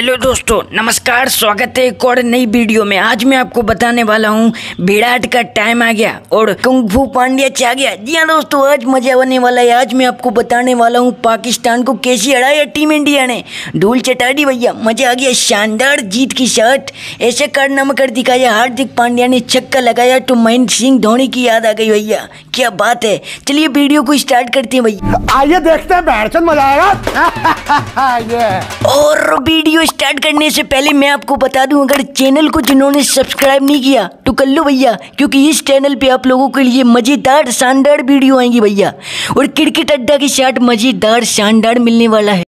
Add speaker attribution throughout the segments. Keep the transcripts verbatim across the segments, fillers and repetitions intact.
Speaker 1: Hello दोस्तों, नमस्कार। स्वागत है एक और नई वीडियो में। आज मैं आपको बताने वाला हूँ विराट का टाइम आ गया और कुंग फू पांड्या छा गया। जी हाँ दोस्तों, आज मजा आने वाला है। आज मैं आपको बताने वाला हूँ पाकिस्तान को कैसे हराया टीम इंडिया ने। धूल चटा दी भैया, मजा आ गया। शानदार जीत की शर्ट, ऐसे कारनामा कर दिखाया। हार्दिक पांड्या ने छक्का लगाया तो महेंद्र सिंह धोनी की याद आ गई भैया। क्या बात है। चलिए वीडियो को स्टार्ट करते हैं भैया।
Speaker 2: आइए देखते हैं, बैठ मजा आएगा।
Speaker 1: और वीडियो स्टार्ट करने से पहले मैं आपको बता दूं, अगर चैनल को जिन्होंने सब्सक्राइब नहीं किया तो कर लो भैया, क्योंकि इस चैनल पे आप लोगों के लिए मजेदार शानदार वीडियो आएंगी भैया। और क्रिकेट अड्डा के साथ मजेदार शानदार मिलने वाला है।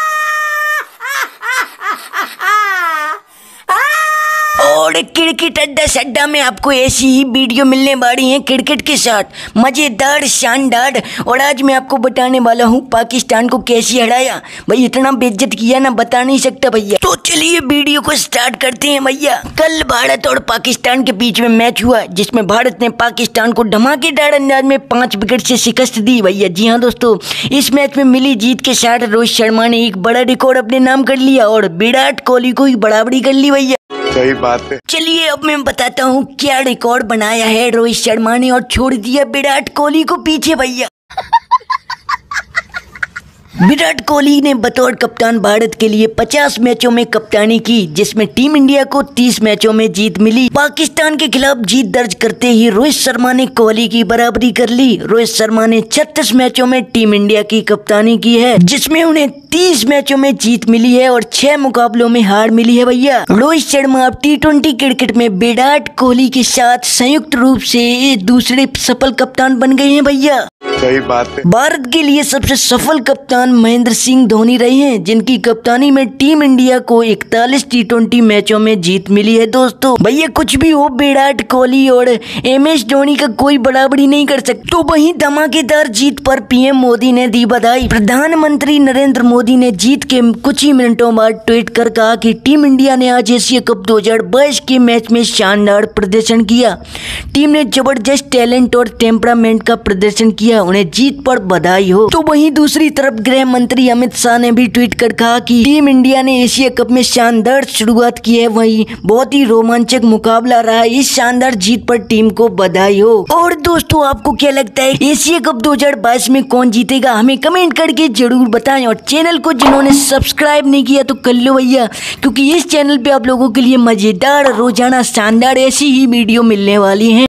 Speaker 1: और क्रिकेट अड्डा सड्डा में आपको ऐसी ही वीडियो मिलने वाली है क्रिकेट के साथ मजेदार शानदार। और आज मैं आपको बताने वाला हूँ पाकिस्तान को कैसे हराया भाई। इतना बेइज्जत किया ना, बता नहीं सकता भैया। तो चलिए वीडियो को स्टार्ट करते हैं भैया। कल भारत और पाकिस्तान के बीच में मैच हुआ, जिसमें भारत ने पाकिस्तान को धमाकेदार अंदाज में पांच विकेट से शिकस्त दी भैया। जी हाँ दोस्तों, इस मैच में मिली जीत के साथ रोहित शर्मा ने एक बड़ा रिकॉर्ड अपने नाम कर लिया और विराट कोहली को ही बराबरी कर ली भैया।
Speaker 2: सही बात है।
Speaker 1: चलिए अब मैं बताता हूँ क्या रिकॉर्ड बनाया है रोहित शर्मा ने और छोड़ दिया विराट कोहली को पीछे भैया। विराट कोहली ने बतौर कप्तान भारत के लिए पचास मैचों में कप्तानी की, जिसमें टीम इंडिया को तीस मैचों में जीत मिली। पाकिस्तान के खिलाफ जीत दर्ज करते ही रोहित शर्मा ने कोहली की बराबरी कर ली। रोहित शर्मा ने छत्तीस मैचों में टीम इंडिया की कप्तानी की है, जिसमें उन्हें तीस मैचों में जीत मिली है और छह मुकाबलों में हार मिली है भैया। रोहित शर्मा अब टी ट्वेंटी क्रिकेट में विराट कोहली के साथ संयुक्त रूप से दूसरे सफल कप्तान बन गए हैं भैया।
Speaker 2: सही बात है।
Speaker 1: भारत के लिए सबसे सफल कप्तान महेंद्र सिंह धोनी रहे हैं, जिनकी कप्तानी में टीम इंडिया को इकतालीस टी ट्वेंटी मैचों में जीत मिली है। दोस्तों भैया कुछ भी हो, विराट कोहली और एम एस धोनी का कोई बराबरी नहीं कर सकता। तो वहीं धमाकेदार जीत पर पीएम मोदी ने दी बधाई। प्रधानमंत्री नरेंद्र मोदी ने जीत के कुछ ही मिनटों बाद ट्वीट कर कहा कि टीम इंडिया ने आज एशिया कप दो हजार बाईस के मैच में शानदार प्रदर्शन किया। टीम ने जबरदस्त टैलेंट और टेम्परामेंट का प्रदर्शन किया, उन्हें जीत पर बधाई हो। तो वहीं दूसरी तरफ गृह मंत्री अमित शाह ने भी ट्वीट कर कहा कि टीम इंडिया ने एशिया कप में शानदार शुरुआत की है, वहीं बहुत ही रोमांचक मुकाबला रहा। इस शानदार जीत पर टीम को बधाई हो। और दोस्तों आपको क्या लगता है, एशिया कप दो हजार बाईस में कौन जीतेगा? हमें कमेंट करके जरूर बताएं। और चैनल को जिन्होंने सब्सक्राइब नहीं किया तो कर लो भैया, क्योंकि इस चैनल पे आप लोगों के लिए मजेदार रोजाना शानदार ऐसी ही वीडियो मिलने वाली है।